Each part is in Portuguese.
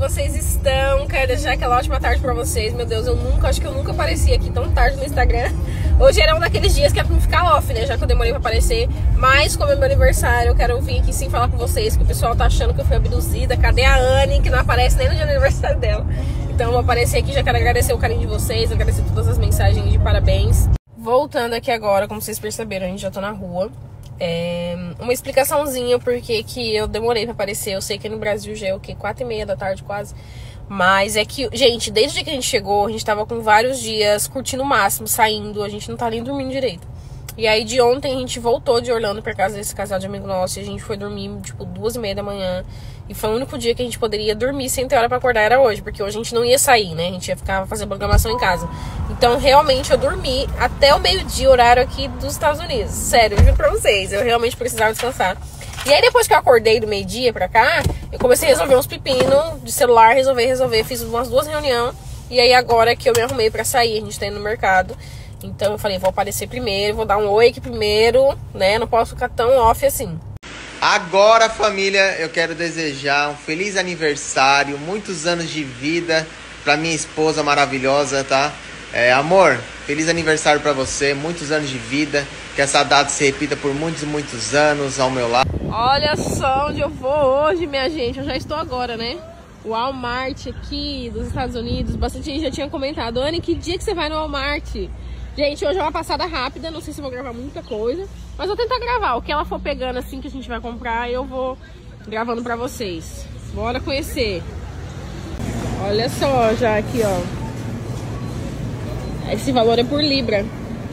vocês estão? Quero deixar aquela ótima tarde pra vocês. Meu Deus, acho que eu nunca apareci aqui tão tarde no Instagram. Hoje era um daqueles dias que é pra não ficar off, né? Já que eu demorei pra aparecer. Mas como é meu aniversário, eu quero vir aqui sim falar com vocês, que o pessoal tá achando que eu fui abduzida. Cadê a Anne, que não aparece nem no dia do aniversário dela? Então eu vou aparecer aqui, já quero agradecer o carinho de vocês, agradecer todas as mensagens de parabéns. Voltando aqui agora, como vocês perceberam, a gente já tá na rua. Uma explicaçãozinha porque que eu demorei pra aparecer. Eu sei que no Brasil já é o quê? 4h30 da tarde quase. Mas é que, gente, desde o dia que a gente chegou, a gente tava com vários dias curtindo o máximo, saindo. A gente não tá nem dormindo direito. E aí de ontem a gente voltou de Orlando pra casa desse casal de amigo nosso. E a gente foi dormir tipo 2h30 da manhã. E foi o único dia que a gente poderia dormir sem ter hora pra acordar, era hoje. Porque hoje a gente não ia sair, né? A gente ia ficar fazendo programação em casa. Então realmente eu dormi até o meio-dia, horário aqui dos Estados Unidos. Sério, eu juro pra vocês, eu realmente precisava descansar. E aí depois que eu acordei do meio-dia pra cá, eu comecei a resolver uns pepinos de celular, resolver, fiz umas 2 reuniões. E aí agora que eu me arrumei pra sair, a gente tá indo no mercado. Então eu falei, vou aparecer primeiro, vou dar um oi aqui primeiro, né? Não posso ficar tão off assim. Agora, família, eu quero desejar um feliz aniversário, muitos anos de vida pra minha esposa maravilhosa, tá? Amor, feliz aniversário pra você, muitos anos de vida, que essa data se repita por muitos e muitos anos ao meu lado. Olha só onde eu vou hoje, minha gente, eu já estou agora, né? O Walmart aqui dos Estados Unidos, bastante gente já tinha comentado, Anne, que dia que você vai no Walmart? Gente, hoje é uma passada rápida, não sei se vou gravar muita coisa, mas vou tentar gravar. O que ela for pegando assim que a gente vai comprar, eu vou gravando pra vocês. Bora conhecer. Olha só, já aqui, ó. Esse valor é por libra.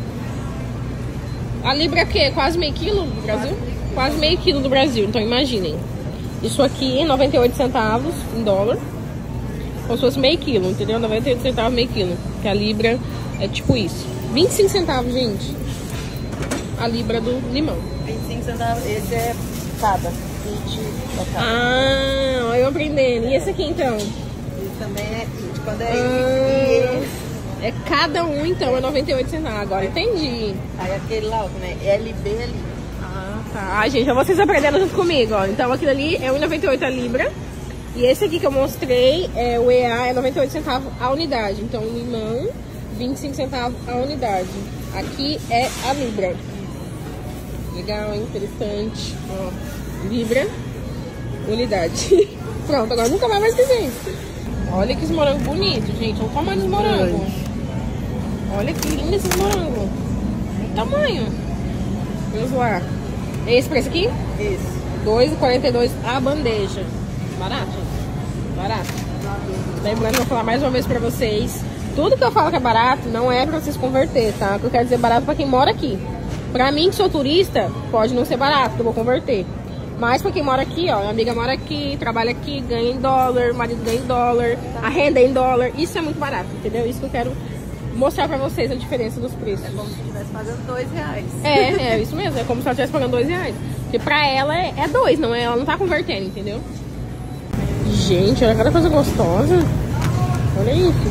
A libra é o quê? Quase meio quilo do Brasil? Quase meio quilo do Brasil, então imaginem. Isso aqui, 98 centavos em dólar. Como se fosse meio quilo, entendeu? 98 centavos meio quilo. Que a libra é tipo isso. 25 centavos, gente. A libra do limão. 25 centavos, esse é cada. 20 cada. Ah, olha eu aprendendo. E esse aqui então? Esse também é 20. Quando é esse, é cada um então, é 98 centavos. Agora entendi. aí aquele lá, como é LB ali. Ah, tá. Ai, gente, vocês aprendendo junto comigo, ó. Então aquilo ali é 1,98 a libra. E esse aqui que eu mostrei, o EA é 98 centavos a unidade. Então limão, 25 centavos a unidade. Aqui é a libra. Legal, hein? Interessante. Ó, libra, unidade. Pronto, agora nunca mais esquecer isso. Olha que morango bonito, gente. Olha o tamanho dos morangos. Olha que lindo esses morangos. O tamanho. Vamos lá. É esse preço aqui? Esse. 2,42 a bandeja. Barato? Barato. Lembrando, vou falar mais uma vez pra vocês. Tudo que eu falo que é barato não é pra vocês converter, tá? O que eu quero dizer barato pra quem mora aqui. Pra mim, que sou turista, pode não ser barato, que eu vou converter. Mas pra quem mora aqui, ó, minha amiga mora aqui, trabalha aqui, ganha em dólar, o marido ganha em dólar, a renda é em dólar. Isso é muito barato, entendeu? Isso que eu quero mostrar pra vocês a diferença dos preços. É como se estivesse pagando R$2. É isso mesmo, é como se ela estivesse pagando R$2. Porque pra ela é 2, não é? Ela não tá convertendo, entendeu? Gente, olha cada coisa gostosa. Olha isso.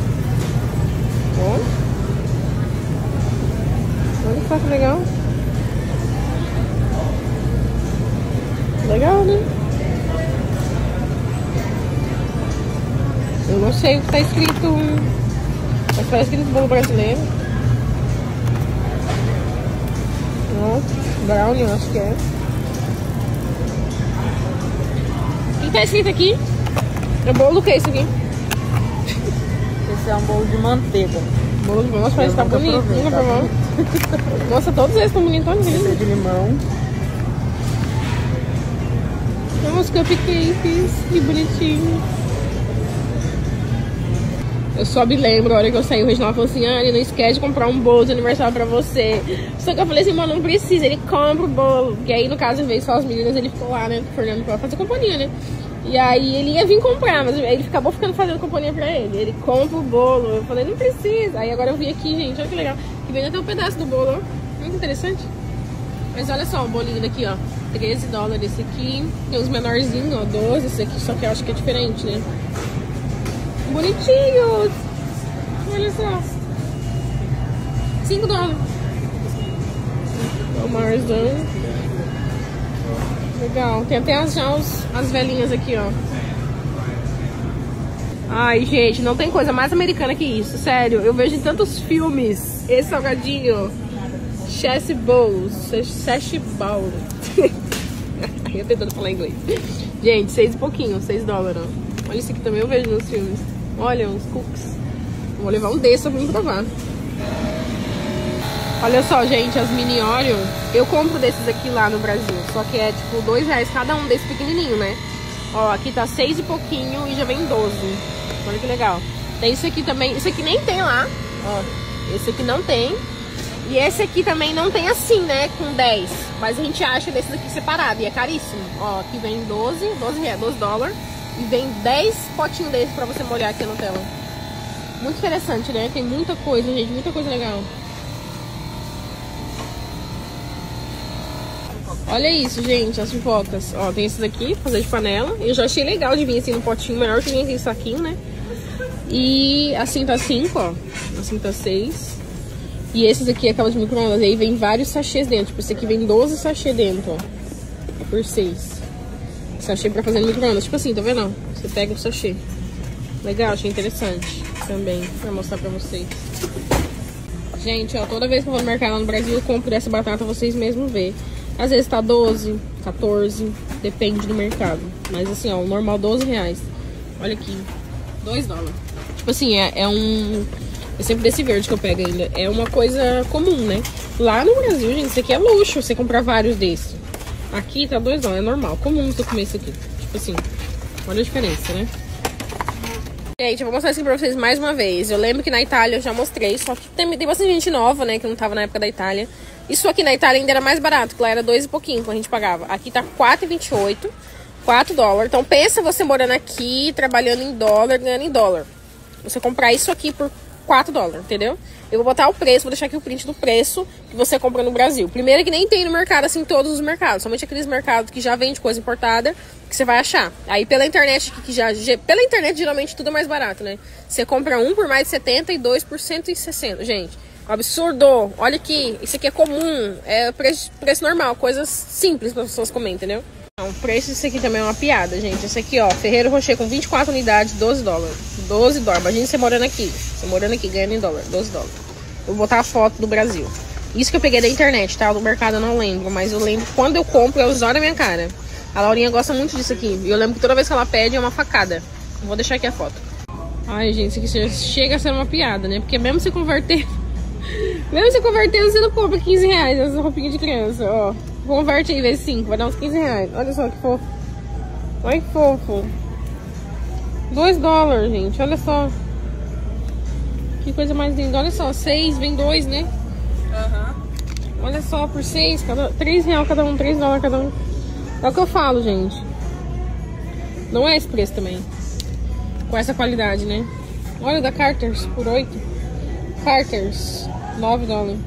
Ó. Olha só que legal. Legal, né? Eu não sei o que tá escrito. Mas parece escrito bolo brasileiro. Ó, brownie, eu acho que é. O que tá escrito aqui? É bolo do que isso aqui? Esse é um bolo de manteiga. Bolo de manteiga, parece que tá bonito. Nunca provou. Nossa, todos eles estão bonitos. Esse é de limão. Nossa, cupcakes, que bonitinho. Eu só me lembro, a hora que eu saí, o Reginaldo falou assim, Anne, não esquece de comprar um bolo de aniversário pra você. Só que eu falei assim, mano, não precisa, ele compra o bolo. E aí, no caso, veio só as meninas, ele ficou lá, né, Fernando, pra fazer companhia, né. E aí, ele ia vir comprar, mas ele acabou ficando fazendo companhia pra ele. Ele compra o bolo, eu falei, não precisa. Aí agora eu vi aqui, gente, olha que legal, que vem até um pedaço do bolo, ó. Muito interessante. Mas olha só o bolinho daqui, ó. 13 dólares esse aqui. Tem uns menorzinhos, ó, 12 esse aqui, só que eu acho que é diferente, né? Bonitinhos! Olha só. 5 dólares. O marzão. Legal. Tem até as velhinhas aqui, ó. Ai, gente, não tem coisa mais americana que isso. Sério, eu vejo em tantos filmes esse salgadinho. Chess Balls. Eu tentando falar inglês. Gente, 6 e pouquinho, 6 dólares. Olha isso aqui também, eu vejo nos filmes. Olha, uns cookies. Vou levar um desse pra mim provar. Olha só, gente, as mini Oreo. Eu compro desses aqui lá no Brasil. Só que é tipo R$2 cada um desse pequenininho, né? Ó, aqui tá 6 e pouquinho e já vem 12. Olha que legal. Tem esse aqui também. Esse aqui nem tem lá. Ó, esse aqui não tem. E esse aqui também não tem assim, né? Com 10. Mas a gente acha desses aqui separado. E é caríssimo. Ó, aqui vem 12 dólares. E vem 10 potinhos desses pra você molhar aqui na tela. Muito interessante, né? Tem muita coisa, gente. Muita coisa legal. Olha isso, gente. As pipocas. Ó, tem esses aqui, fazer de panela. Eu já achei legal de vir assim no potinho maior que vem aqui saquinho, né? E assim tá 5, ó. Assim tá 6. E esses aqui é aquelas de micro-ondas. Aí vem vários sachês dentro. Tipo, esse aqui vem 12 sachês dentro, ó. Por 6. Sachê pra fazer no micro-ondas. Tipo assim, tá vendo? Você pega o sachê. Legal, achei interessante também. Pra mostrar pra vocês. Gente, ó, toda vez que eu vou no mercado lá no Brasil, eu compro dessa batata, vocês mesmos vê. Às vezes tá 12, 14, depende do mercado. Mas assim, ó, o normal R$12. Olha aqui, 2 dólares. Tipo assim, é sempre desse verde que eu pego ainda. É uma coisa comum, né? Lá no Brasil, gente, isso aqui é luxo, você comprar vários desses. Aqui tá 2 dólares, é normal, comum você comer isso aqui. Tipo assim, olha a diferença, né? Gente, eu vou mostrar isso aqui pra vocês mais uma vez. Eu lembro que na Itália eu já mostrei, só que tem bastante gente nova, né, que não tava na época da Itália. Isso aqui na Itália ainda era mais barato, que lá era 2 e pouquinho quando a gente pagava. Aqui tá R$4,28, 4 dólares. Então pensa você morando aqui, trabalhando em dólar, ganhando em dólar. Você comprar isso aqui por 4 dólares, entendeu? Eu vou botar o preço, vou deixar aqui o print do preço que você compra no Brasil. Primeiro que nem tem no mercado, assim, todos os mercados. Somente aqueles mercados que já vende coisa importada, que você vai achar. Aí pela internet, pela internet geralmente tudo é mais barato, né? Você compra um por mais de 70 e 2 por 160. Gente, absurdo! Olha aqui, isso aqui é comum, é preço normal, coisas simples para as pessoas comerem, entendeu? O preço disso aqui também é uma piada, gente. Esse aqui, ó, Ferreiro Rocher com 24 unidades, 12 dólares. 12 dólares. Imagina você morando aqui. Você morando aqui, ganhando em dólar, 12 dólares. Eu vou botar a foto do Brasil. Isso que eu peguei da internet, tá? Do mercado eu não lembro, mas eu lembro quando eu compro, é os olhos na minha cara. A Laurinha gosta muito disso aqui. E eu lembro que toda vez que ela pede é uma facada. Vou deixar aqui a foto. Ai, gente, isso aqui chega a ser uma piada, né? Porque mesmo se converter... mesmo se convertendo, você não compra R$15 essa roupinha de criança, ó. Converte aí, vezes 5, vai dar uns R$15. Olha só que fofo. Olha que fofo. 2 dólares, gente, olha só. Que coisa mais linda. Olha só, 6, vem 2, né? Olha só, por 6, R$3 cada um, 3 dólares cada um. É o que eu falo, gente. Não é esse preço também. Com essa qualidade, né? Olha, da Carter's por 8. Carter's, 9 dólares.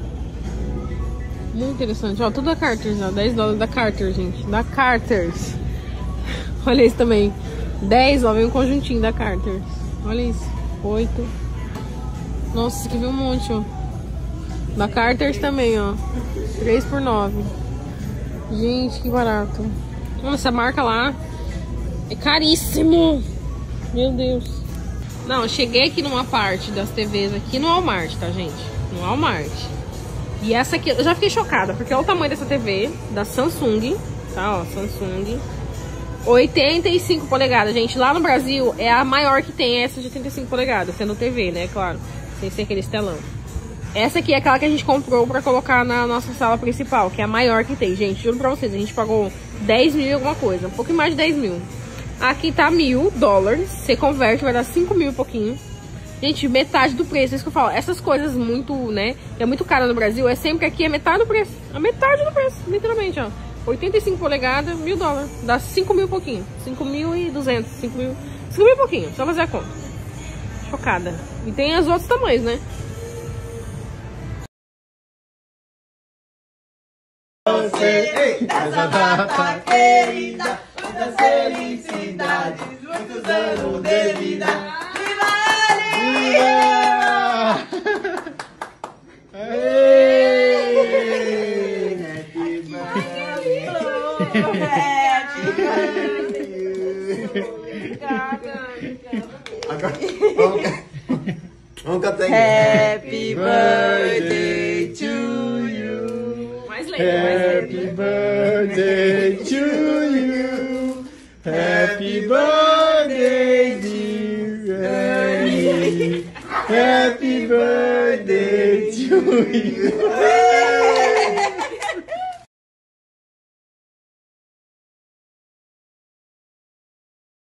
Muito interessante. Ó, tudo da Carter's, ó. 10 dólares da Carter's, gente. Da Carter's. Olha isso também. 10, ó, vem um conjuntinho da Carter's. Olha isso. 8. Nossa, isso aqui veio um monte, ó. Da Carter's também, ó. 3 por 9. Gente, que barato. Olha, essa marca lá é caríssimo. Meu Deus. Não, eu cheguei aqui numa parte das TVs aqui no Walmart, tá, gente? No Walmart. E essa aqui, eu já fiquei chocada, porque olha o tamanho dessa TV, da Samsung, tá, ó, Samsung. 85 polegadas, gente. Lá no Brasil é a maior que tem, essa de 85 polegadas, sendo TV, né, claro. Sem ser aquele telão. Essa aqui é aquela que a gente comprou pra colocar na nossa sala principal, que é a maior que tem, gente. Juro pra vocês, a gente pagou 10 mil e alguma coisa, um pouquinho mais de 10 mil. Aqui tá 1.000 dólares, você converte, vai dar 5 mil e pouquinho. Gente, metade do preço, é isso que eu falo. Essas coisas muito, né, que é muito caro no Brasil, é sempre aqui a metade do preço. A metade do preço, literalmente, ó. 85 polegadas, 1.000 dólares. Dá 5 mil e pouquinho. 5.200, 5 mil e pouquinho, só fazer a conta. Chocada. E tem os outros tamanhos, né? Essa data querida, muitas felicidades, muitos anos de vida. Viva ele! Obrigada. Vamos cantar em Happy birthday to you. Mais lento, mais lento. Happy birthday to you. Happy birthday, dear Annie. Happy birthday to you.